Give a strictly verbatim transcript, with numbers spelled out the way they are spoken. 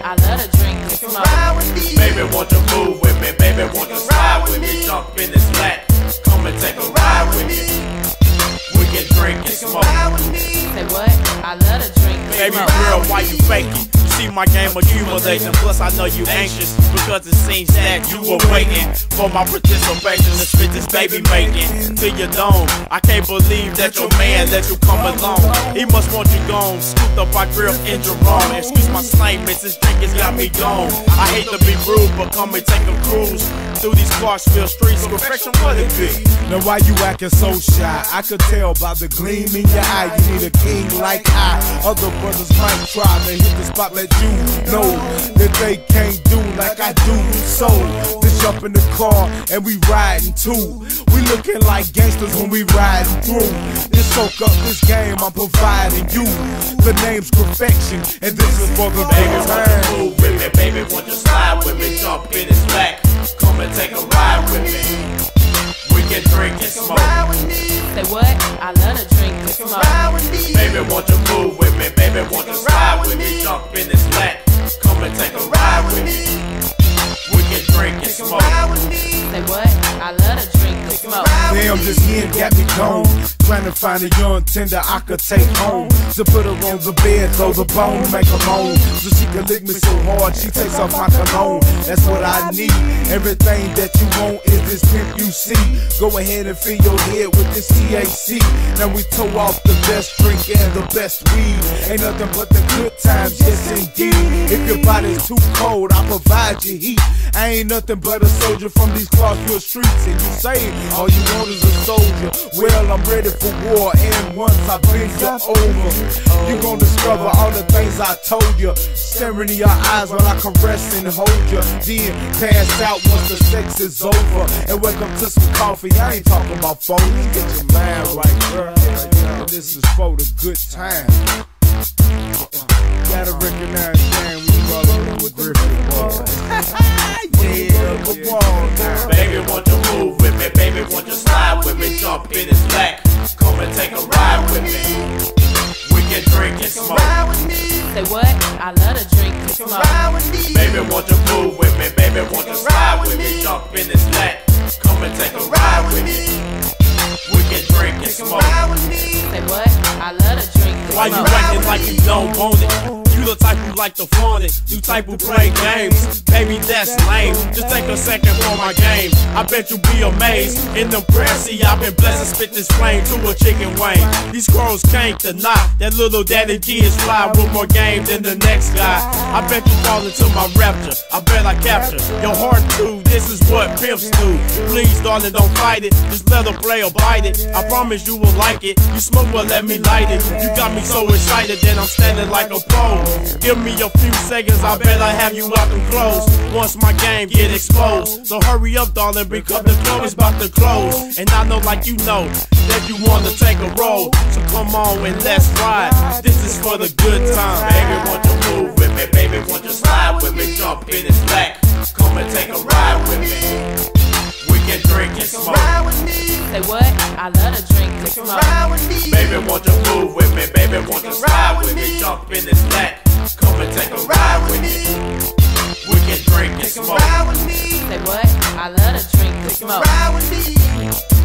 I love to drink and smoke. Baby, won't you move with me? Baby, won't you slide with me? Jump in this lap, come and take a ride with me. We can drink and smoke. Say what? I love to drink and Baby smoke. girl, why you faking? You see my game accumulating. Plus I know you anxious because it seems that you were waiting for my participation to spit this baby making to your dome. I can't believe that your man let you come along. He must want you gone. Scooped up our grill in Jerome. Excuse my slang, bitch, this drink has got me gone. I hate to be rude, but come and take a cruise through these Clarksville streets. Perfection, what it be? Now why you acting so shy? I could tell by the gleam in your eye. You need a king like I. Other brothers might try to hit the spot, let you know that they can't do like I do. So just jump in the car and we riding too. We looking like gangsters when we riding through. Just soak up this game I'm providing you. The name's Perfection, and this is for the Baby, big won't you time. move with me? Baby, won't you slide with me? Jump in his back, come and take a ride with me. We can drink and smoke. Say what? I love to drink and smoke. Baby, won't you move with me? Baby, won't you slide with me? Jump in his lap, come and take a ride with me. We can drink and smoke. Say what? I love to drink and smoke. Damn, this yen got me gone. Trying to find a young tender I could take home. To put her on the bed, throw the bone, make her moan. So she can lick me so hard, she takes off my cologne. That's what I need. Everything that you want is this pimp you see. Go ahead and fill your head with this T H C. Now we toe off the best drink and the best weed. Ain't nothing but the good times, yes indeed. If your body's too cold, I provide you heat. I ain't nothing but a soldier from these Clarksville streets. And you say all you want is a soldier. Well, I'm ready for war, and once I bring you over, you gon' discover all the things I told you. Staring in your eyes while I caress and hold you. Then pass out once the sex is over. And welcome to some coffee. I ain't talking about phone. Get your mind right, girl. And this is for the good time. Gotta recognize game we rolling with the Griffin boys. Yeah, come on now. Baby, won't you move with me? Baby, won't you slide with me? Jump in his back, come and take a ride with me. We can drink and smoke. Say what? I love to drink and smoke. Baby, won't you move with me? Baby, won't you slide with me? Jump in his lap, come and take a ride with me. We can drink and smoke. Say what? I love to drink and Why you smoke. acting like you don't want it? You the type who like to flaunt it. You type who play games. Baby, that's lame. Just take a second for my game. I bet you'll be amazed. In the prayer, see, I've been blessed to spit this flame to a chicken wing. These squirrels can't deny that little daddy G is fly with more game than the next guy. I bet you fall into my rapture. I bet I capture your heart too. This is what pimps do. Please, darling, don't fight it. Just let her play or bite it. I promise you will like it. You smoke, well, let me light it. You got me so excited that I'm standing like a pole. Give me a few seconds, I bet I have you out them clothes once my game get exposed. So hurry up, darling, because the club is about to close. And I know, like you know, that you wanna take a roll. So come on and let's ride. This is for the good time. Baby, won't you move with me? Baby, won't you slide with me? Jump in his back, come and take a ride with me. We can drink and smoke. Say what? I love to drink and smoke. Baby, won't you move with me? Baby, won't you slide with me? Jump in his lap, come and take a ride with me. We can drink and smoke. Say what? I love to drink and smoke.